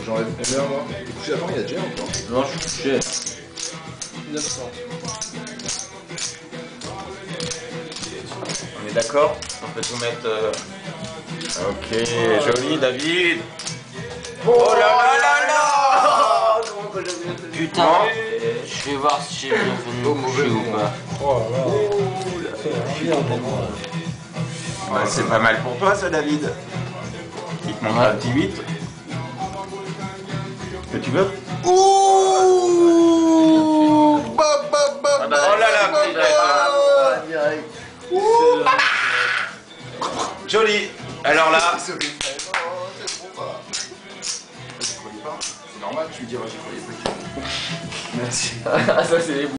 j'enlève combien moi? T'es couché avant, il y a déjà encore. Non, je suis couché. 900. On est d'accord? On peut tout mettre. Ok, joli David. Oh là là là là! Putain, je vais voir si j'ai bien fait de me coucher ou pas. Oh là là. Bah, c'est pas mal pour toi ça David. Il te manque un petit 8. Que tu veux? Ouh! Oh là là, joli. Alors là. C'est bon ça. C'est normal, tu lui diras j'y croyais pas. Merci. Ah, ça, c'est les